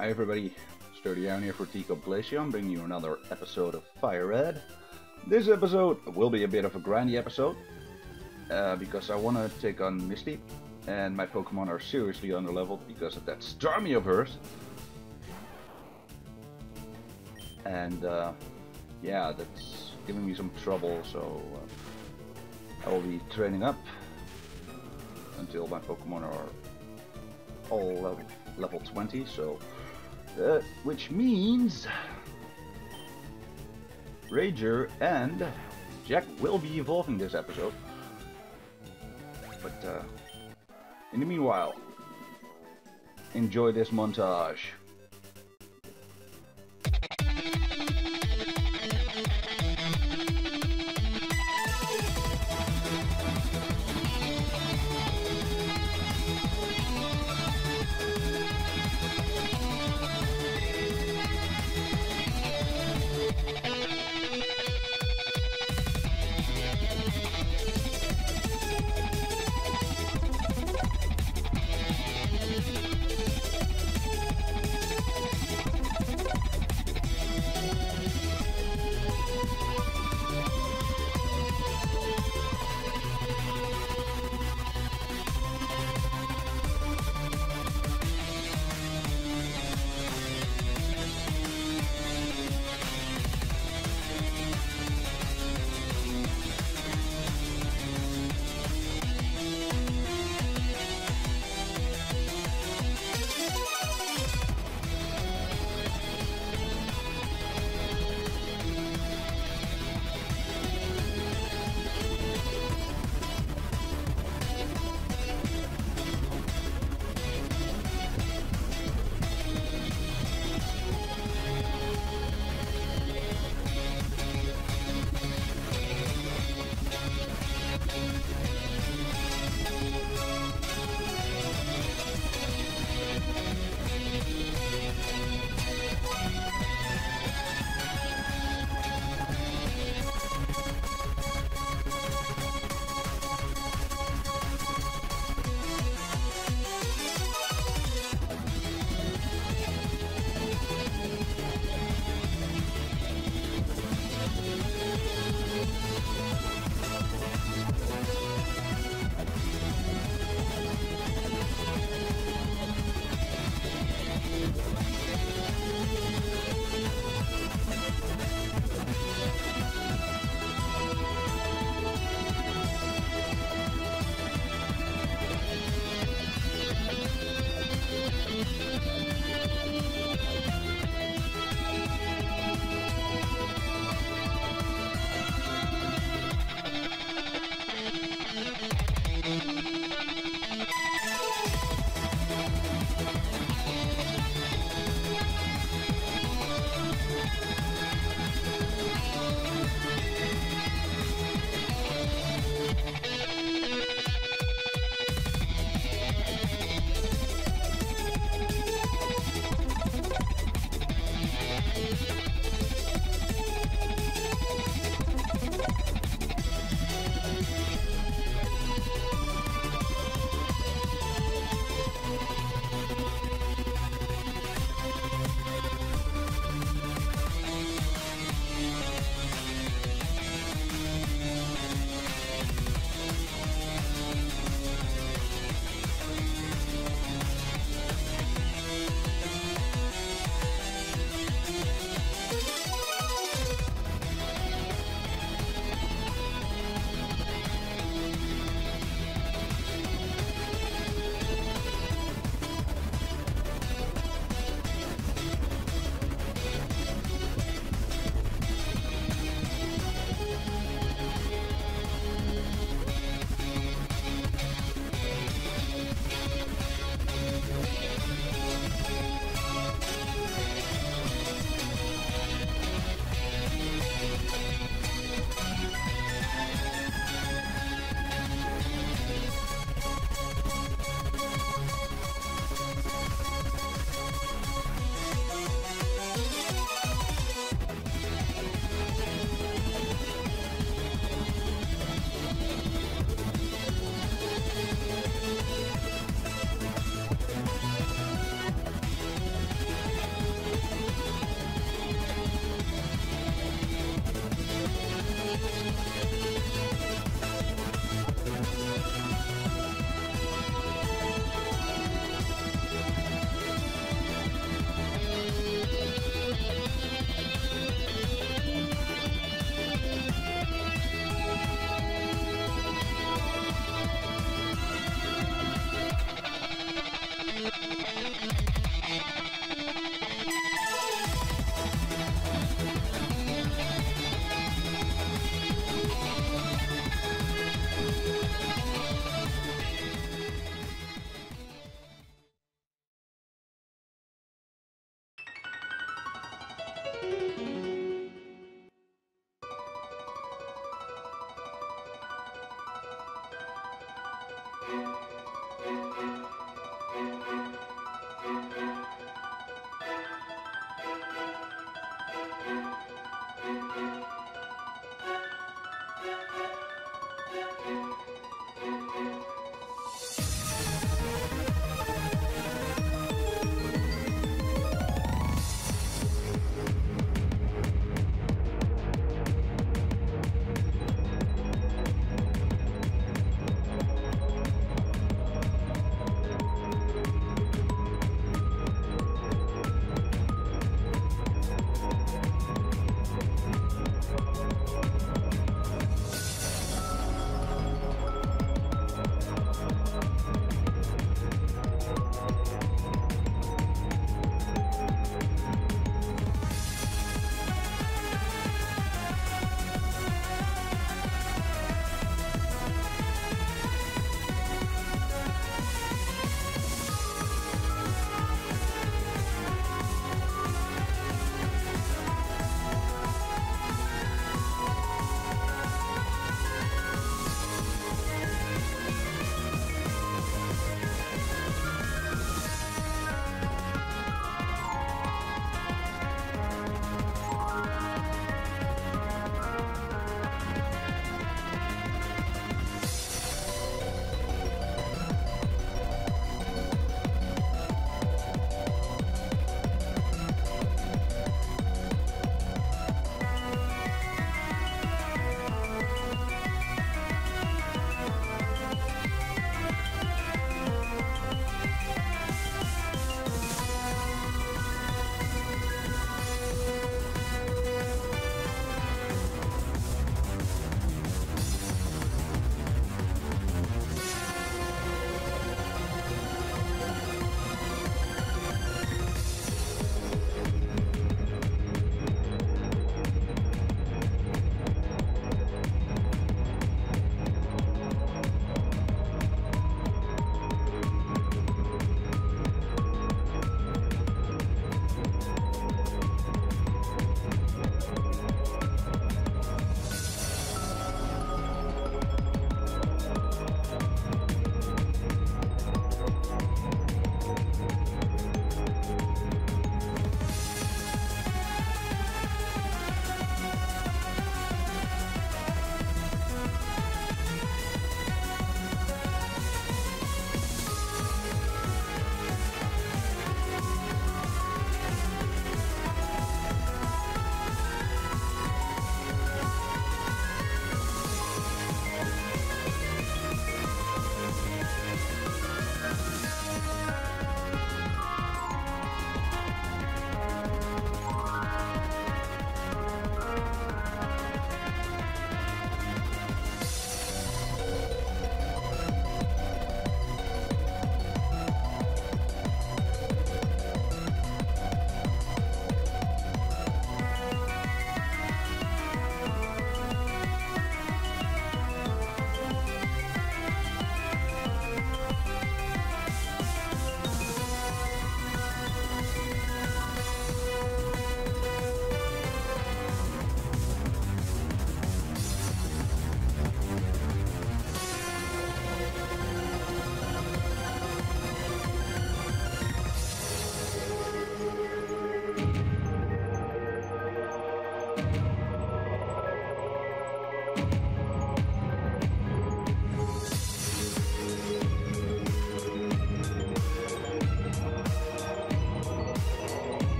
Hi everybody, Sturdy Aron here for Aron Plays. I'm bringing you another episode of Fire Red. This episode will be a bit of a grindy episode, because I want to take on Misty, and my Pokemon are seriously underleveled because of that Starmie of hers. And yeah, that's giving me some trouble, so I will be training up until my Pokemon are all level 20, so which means Rager and Jack will be evolving this episode. But in the meanwhile, enjoy this montage.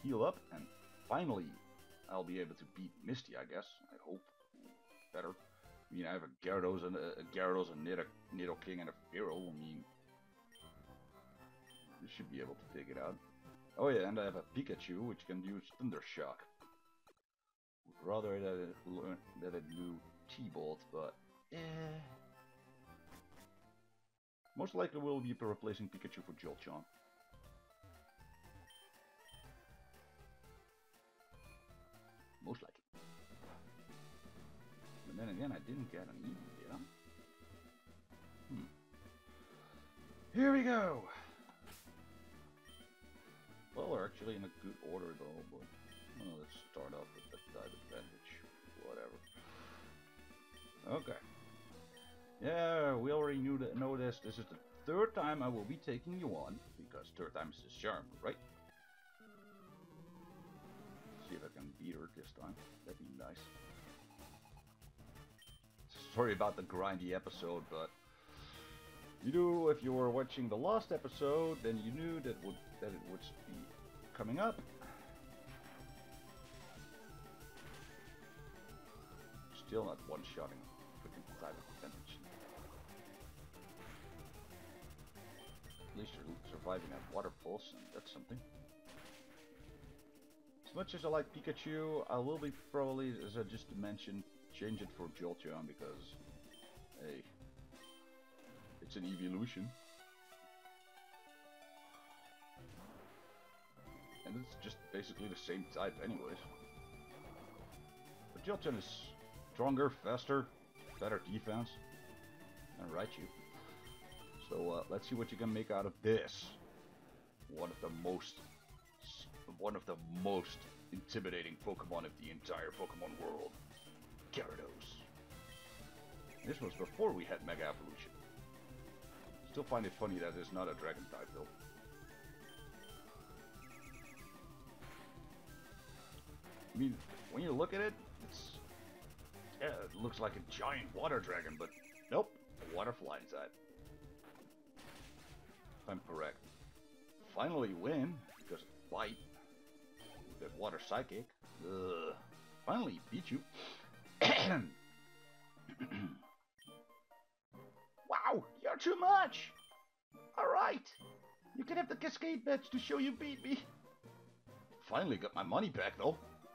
heal up, and finally I'll be able to beat Misty, I guess. I hope. Better. I mean, I have a Gyarados, a Nidoking, and a Fearow. I mean, you should be able to dig it out. Oh yeah, and I have a Pikachu, which can use Thunder Shock. Would rather that it knew T-Bolt, but most likely we'll be replacing Pikachu for Jolteon. Most likely. But then again, I didn't get an Eevee, did I? Here we go! Well, we're actually in a good order though, but well, let's start off with the type advantage. Whatever. Okay. Yeah, we already know this. This is the third time I will be taking you on, because third time is the charm, right? See if I can beat her this time. That'd be nice. Sorry about the grindy episode, but you knew if you were watching the last episode, then you knew that it would be coming up. Still not one-shotting freaking type of advantage. At least you're surviving that water pulse, and that's something. As much as I like Pikachu, I will be probably, as I just mentioned, change it for Jolteon because, hey, it's an evolution. And it's just basically the same type anyways. But Jolteon is stronger, faster, better defense, and Raichu. So let's see what you can make out of this. One of the most intimidating Pokemon of the entire Pokemon world. Gyarados. This was before we had Mega Evolution. Still find it funny that it's not a Dragon type though. I mean, when you look at it, it looks like a giant water dragon, but nope, a water fly inside. If I'm correct. Finally win, because of Bite. That water psychic. Ugh. Finally beat you. Wow, you're too much! Alright, you can have the Cascade badge to show you beat me. Finally got my money back though.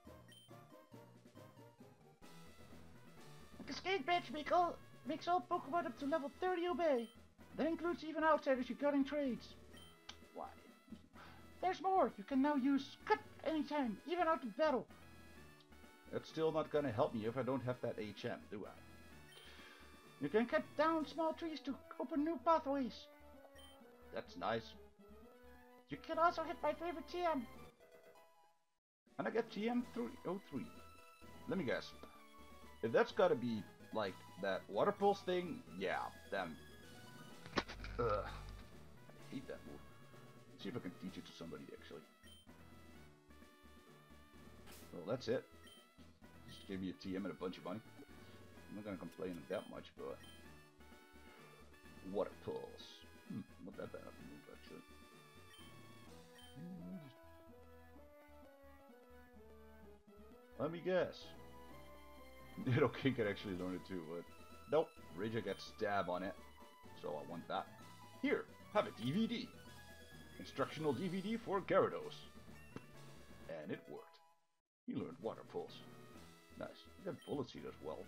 The Cascade badge makes all Pokemon up to level 30 obey. That includes even outsiders you got in trades. Why? There's more! You can now use Cut anytime, even out of battle. That's still not gonna help me if I don't have that HM, do I? You can cut down small trees to open new pathways. That's nice. You can also hit my favorite TM. And I get TM 303. Let me guess. If that's gotta be like that water pulse thing, yeah, then I hate that move. Let's see if I can teach it to somebody actually. Well, that's it. Just gave me a TM and a bunch of money. I'm not gonna complain that much, but water pulse. Not that bad of a move actually. Let me guess. Nidoking can actually learn it too, but nope. Raja gets stab on it, so I want that. Here, have a DVD. Instructional DVD for Gyarados. And it worked. He learned Water Pulse. Nice. He got Bullet Seed as well.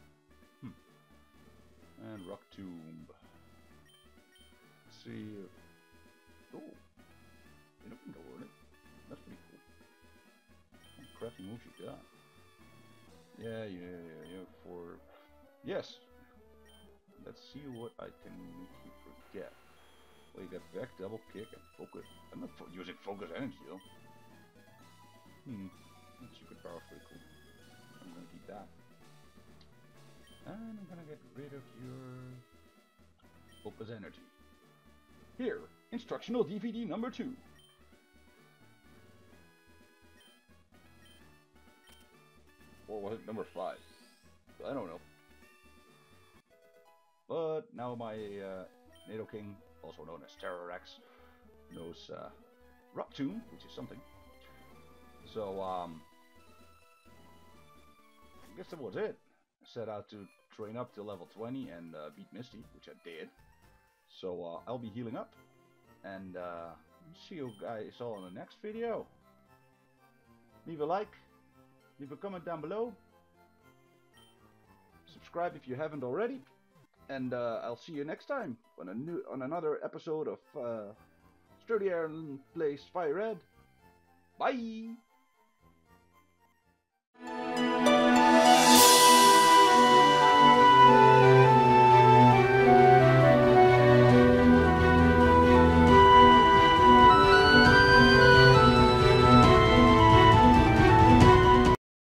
And Rock Tomb. Let's see. Oh, you can go learn it. That's pretty cool. What crafty moves you got? Yeah. For yes. Let's see what I can make you forget. Well, you got back, double kick, and focus. I'm not using focus energy though. That secret power is pretty cool. I'm gonna keep that. And I'm gonna get rid of your focus energy. Here, instructional DVD number 2. Or was it number 5? I don't know. But now my Nidoking, also known as Terrorx, knows Rock Tomb, which is something. So, I guess that was it. I set out to train up to level 20 and beat Misty, which I did. So, I'll be healing up. And see you guys all in the next video. Leave a like, leave a comment down below. Subscribe if you haven't already. And I'll see you next time on another episode of Aron Plays Fire Red. Bye!